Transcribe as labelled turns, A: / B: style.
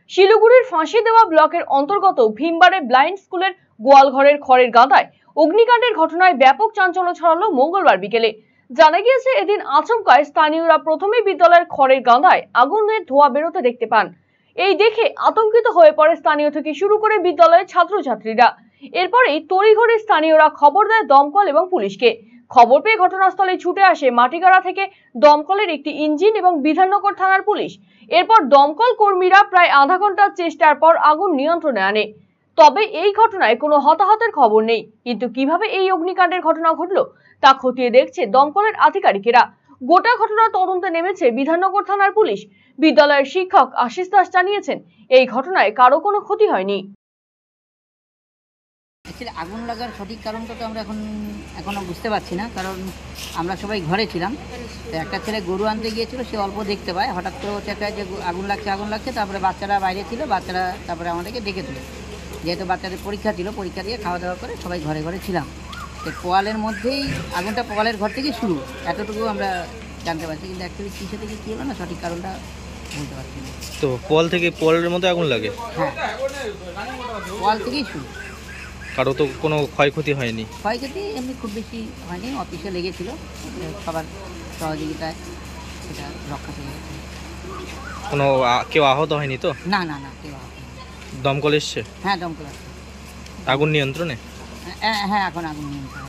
A: শিলিগুড়ির ফাঁসি দেওয়া ব্লকের অন্তর্গত ভীমবারে ব্লাইন্ড স্কুলের গোয়ালঘরের খড়ের গাদায় অগ্নিকাণ্ডের ঘটনায় ব্যাপক চাঞ্চল্য ছড়ালো মঙ্গলবার বিকেলে। জানা গিয়েছে, এদিন আচমকায় স্থানীয়রা প্রথমে বিদ্যালয়ের খড়ের গাদায় আগুনের ধোঁয়া বেরোতে দেখতে পান। এই দেখে আতঙ্কিত হয়ে পড়ে স্থানীয় থেকে শুরু করে বিদ্যালয়ের ছাত্রছাত্রীরা। এরপরেই তড়িঘড়ি স্থানীয়রা খবর দেয় দমকল এবং পুলিশকে। খবর পেয়ে ঘটনাস্থলে ছুটে আসে মাটিগাড়া থেকে দমকলের একটি ইঞ্জিন এবং বিধাননগর থানার পুলিশ। এরপর দমকল কর্মীরা প্রায় আধা ঘন্টার চেষ্টার পর আগুন নিয়ন্ত্রণে আনে। তবে এই ঘটনায় কোনো হতাহতের খবর নেই, কিন্তু কিভাবে এই অগ্নিকাণ্ডের ঘটনা ঘটল তা খতিয়ে দেখছে দমকলের আধিকারিকেরা। গোটা ঘটনা তদন্তে নেমেছে বিধাননগর থানার পুলিশ। বিদ্যালয়ের শিক্ষক আশিস দাস জানিয়েছেন, এই ঘটনায় কারো কোনো ক্ষতি হয়নি।
B: আগুন লাগার সঠিক কারণটা তো আমরা এখনো বুঝতে পারছি না, কারণ আমরা সবাই ঘরে ছিলাম। তো একটা ছেলে গরু আনতে গিয়েছিল, সে অল্প দেখতে পায়, হঠাৎ করে হচ্ছে একটা যে আগুন লাগছে। তারপরে বাচ্চারা বাইরে ছিল, বাচ্চারা তারপরে আমাদেরকে ডেকে তুলে, যেহেতু বাচ্চাদের পরীক্ষা ছিল, পরীক্ষা দিয়ে খাওয়া দাওয়া করে সবাই ঘরে ঘরে ছিলাম। তো পোয়ালের মধ্যেই আগুনটা পোয়ালের ঘর থেকে শুরু, এতটুকু আমরা জানতে পারছি, কিন্তু অ্যাকচুয়ালি কিসে থেকে কী হলো না সঠিক কারণটা বলতে পারছি না।
C: তো পোয়ালের মধ্যে আগুন লাগে?
B: হ্যাঁ, পোয়াল থেকেই শুরু।
C: কারো তো কোনো ক্ষয়ক্ষতি হয়নি?
B: ক্ষয়ক্ষতি এমনি খুব বেশি হয়নি, অফিসে লেগেছিল, সবার সহযোগিতায় সেটা রক্ষা পেয়ে গেছে।
C: কোনো কেউ আহত হয়নি তো?
B: না, কেউ আহত হয়নি।
C: দমকল এসছে?
B: হ্যাঁ, দমকল আসছে।
C: আগুন নিয়ন্ত্রণে?
B: হ্যাঁ, এখন আগুন নিয়ন্ত্রণে।